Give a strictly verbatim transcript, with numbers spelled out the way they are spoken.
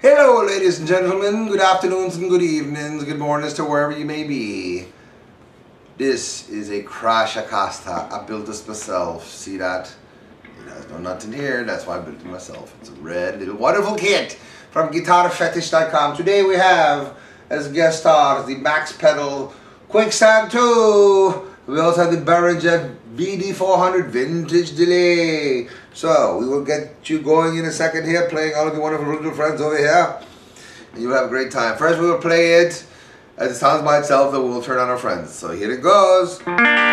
Hello ladies and gentlemen, good afternoons and good evenings, good mornings to wherever you may be. This is a Crash Acosta. I built this myself. See that? It has no nuts in here, that's why I built it myself. It's a red little wonderful kit from guitar fetish dot com. Today we have as guest stars the Max Pedal Quicksand two. We also have the Behringer B D four hundred Vintage Delay. So we will get you going in a second here, playing all of your wonderful little friends over here. And you'll have a great time. First we will play it as it sounds by itself, then we'll turn on our friends. So here it goes.